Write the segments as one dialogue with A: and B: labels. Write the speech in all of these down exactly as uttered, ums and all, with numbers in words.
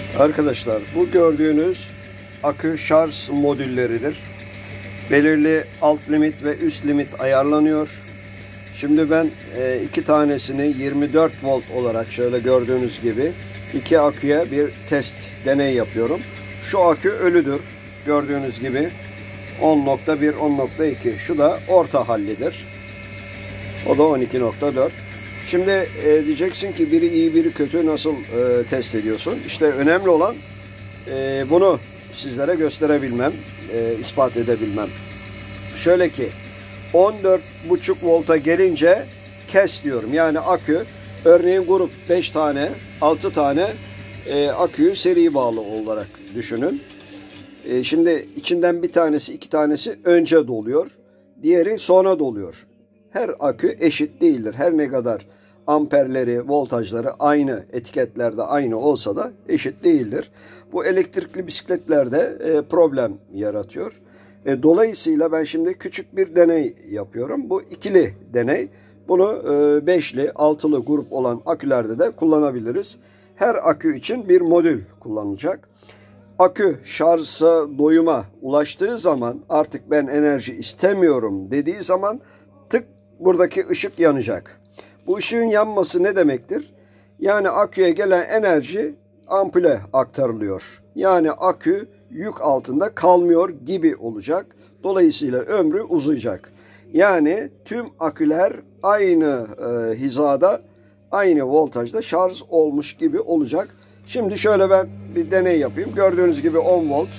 A: Arkadaşlar, bu gördüğünüz akü şarj modülleridir. Belirli alt limit ve üst limit ayarlanıyor. Şimdi ben e, iki tanesini yirmi dört volt olarak şöyle gördüğünüz gibi iki aküye bir test deney yapıyorum. Şu akü ölüdür. Gördüğünüz gibi on nokta bir, on nokta iki. Şu da orta hallidir. O da on iki nokta dört. Şimdi e, diyeceksin ki biri iyi biri kötü, nasıl e, test ediyorsun? İşte önemli olan e, bunu sizlere gösterebilmem, e, ispat edebilmem. Şöyle ki on dört buçuk volta gelince kes diyorum. Yani akü, örneğin grup beş tane, altı tane e, aküyü seri bağlı olarak düşünün. E, şimdi içinden bir tanesi, iki tanesi önce doluyor. Diğeri sonra doluyor. Her akü eşit değildir. Her ne kadar amperleri, voltajları aynı, etiketlerde aynı olsa da eşit değildir. Bu elektrikli bisikletlerde e, problem yaratıyor. E, dolayısıyla ben şimdi küçük bir deney yapıyorum. Bu ikili deney. Bunu e, beşli, altılı grup olan akülerde de kullanabiliriz. Her akü için bir modül kullanılacak. Akü şarja, doyuma ulaştığı zaman, artık ben enerji istemiyorum dediği zaman tık buradaki ışık yanacak. Bu ışığın yanması ne demektir? Yani aküye gelen enerji ampule aktarılıyor. Yani akü yük altında kalmıyor gibi olacak. Dolayısıyla ömrü uzayacak. Yani tüm aküler aynı e, hizada, aynı voltajda şarj olmuş gibi olacak. Şimdi şöyle ben bir deney yapayım. Gördüğünüz gibi on volt,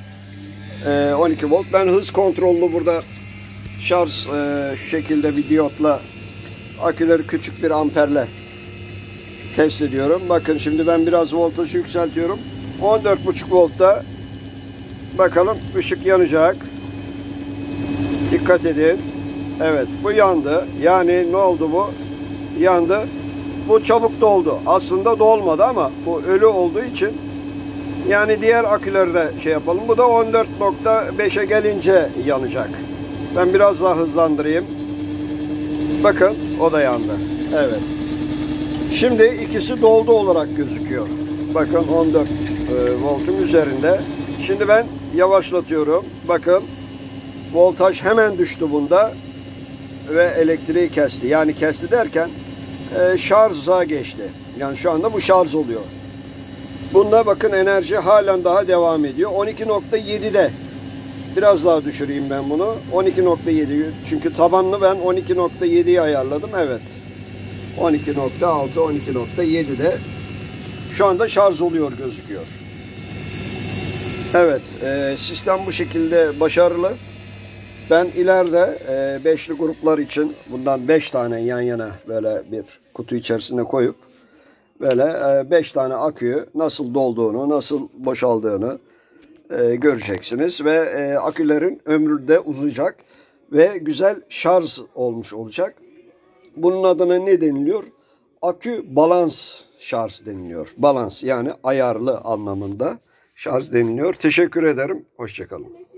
A: e, on iki volt. Ben hız kontrollü burada şarj e, şu şekilde bir diyotla aküleri küçük bir amperle test ediyorum. Bakın şimdi ben biraz voltajı yükseltiyorum. on dört buçuk voltta bakalım ışık yanacak. Dikkat edin. Evet, bu yandı. Yani ne oldu bu? Yandı. Bu çabuk doldu. Aslında dolmadı ama bu ölü olduğu için, yani diğer akülerde şey yapalım. Bu da on dört nokta beşe gelince yanacak. Ben biraz daha hızlandırayım. Bakın o da yandı. Evet. Şimdi ikisi doldu olarak gözüküyor. Bakın on dört e, voltun üzerinde. Şimdi ben yavaşlatıyorum. Bakın voltaj hemen düştü bunda ve elektriği kesti. Yani kesti derken e, şarja geçti. Yani şu anda bu şarj oluyor. Bunda bakın enerji halen daha devam ediyor. on iki nokta yedi'de. Biraz daha düşüreyim ben bunu. on iki nokta yedi. Çünkü tabanını ben on iki nokta yedi'ye ayarladım. Evet. on iki nokta altı, on iki nokta yedi'de şu anda şarj oluyor gözüküyor. Evet. E, sistem bu şekilde başarılı. Ben ileride e, beşli gruplar için bundan beş tane yan yana böyle bir kutu içerisine koyup böyle e, beş tane aküyü nasıl dolduğunu, nasıl boşaldığını e, göreceksiniz ve e, akülerin ömrü de uzayacak ve güzel şarj olmuş olacak. Bunun adına ne deniliyor? Akü balans şarj deniliyor. Balans, yani ayarlı anlamında şarj deniliyor. Teşekkür ederim. Hoşça kalın.